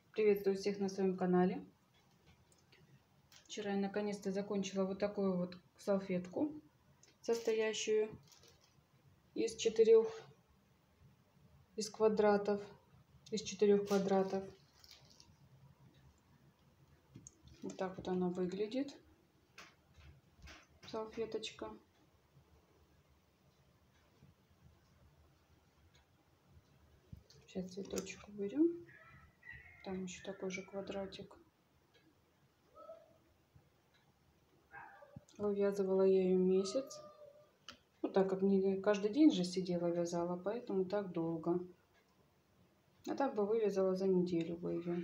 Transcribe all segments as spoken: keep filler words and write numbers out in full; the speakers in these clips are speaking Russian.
Приветствую всех на своем канале. Вчера я наконец-то закончила вот такую вот салфетку, состоящую из четырех, из квадратов, из четырех квадратов. Вот так вот она выглядит, салфеточка. Сейчас цветочек уберем. Там еще такой же квадратик. Вывязывала я ее месяц. Ну, так как не каждый день же сидела, вязала, поэтому так долго. А так бы вывязала за неделю бы ее.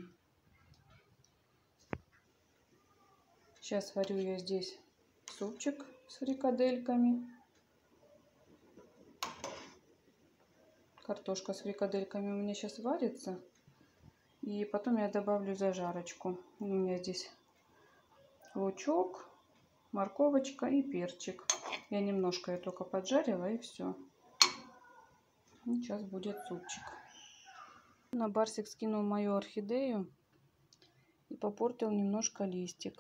Сейчас варю я здесь супчик с фрикадельками. Картошка с фрикадельками у меня сейчас варится. И потом я добавлю зажарочку. У меня здесь лучок, морковочка и перчик. Я немножко ее только поджарила, и все. И сейчас будет супчик. На Барсик скинул мою орхидею и попортил немножко листик.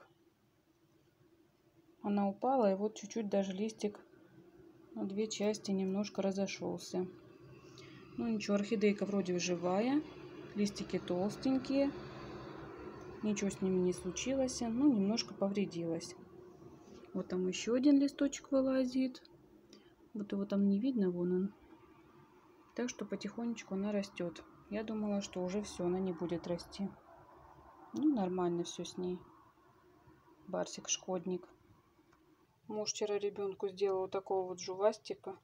Она упала, и вот чуть-чуть даже листик на две части немножко разошелся. Ну ничего, орхидейка вроде живая. Листики толстенькие. Ничего с ними не случилось. Ну, немножко повредилась. Вот там еще один листочек вылазит. Вот его там не видно, вон он. Так что потихонечку она растет. Я думала, что уже все, она не будет расти. Ну, нормально все с ней. Барсик шкодник. Муж вчера ребенку сделал вот такого вот жувастика.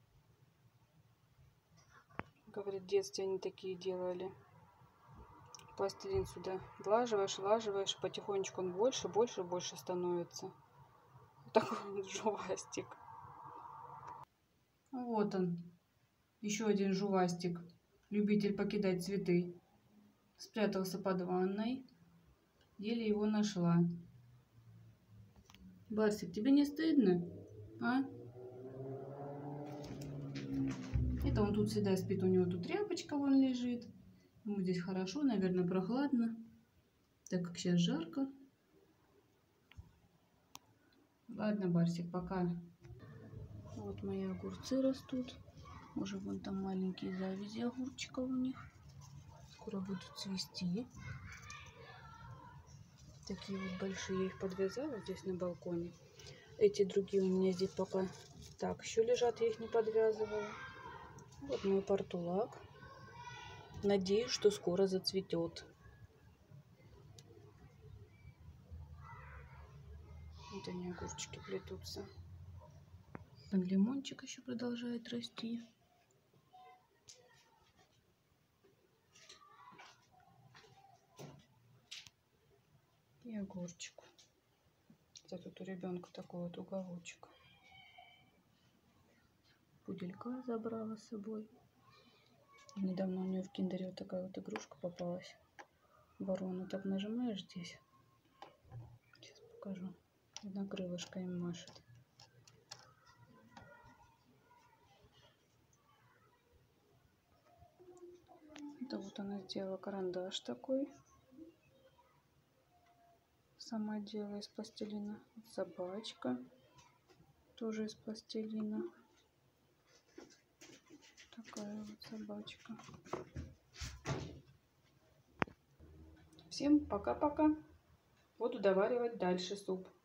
Говорит, в детстве они такие делали. Пластилин сюда влаживаешь, влаживаешь, потихонечку он больше, больше, больше становится. Вот такой вот жувастик. Вот он, еще один жувастик, любитель покидать цветы. Спрятался под ванной, еле его нашла. Барсик, тебе не стыдно, а? Это он тут всегда спит, у него тут тряпочка вон лежит. Ему здесь хорошо, наверное, прохладно, так как сейчас жарко. Ладно, Барсик, пока. Вот мои огурцы растут. Уже вон там маленькие завязи огурчиков у них. Скоро будут цвести. Такие вот большие. Я их подвязала здесь на балконе. Эти другие у меня здесь пока так еще лежат, я их не подвязывала. Вот мой портулак. Надеюсь, что скоро зацветет. Вот они, огурчики, плетутся. Там лимончик еще продолжает расти. И огурчик. Это тут у ребенка такой вот уголочек. Пуделька забрала с собой. Недавно у нее в киндере вот такая вот игрушка попалась. Ворона. Так нажимаешь здесь. Сейчас покажу. Одна крылышко им машет. Это вот она сделала карандаш такой. Сама делала из пластилина. Собачка. Тоже из пластилина. Такая вот собачка. Всем пока-пока. Буду доваривать дальше суп.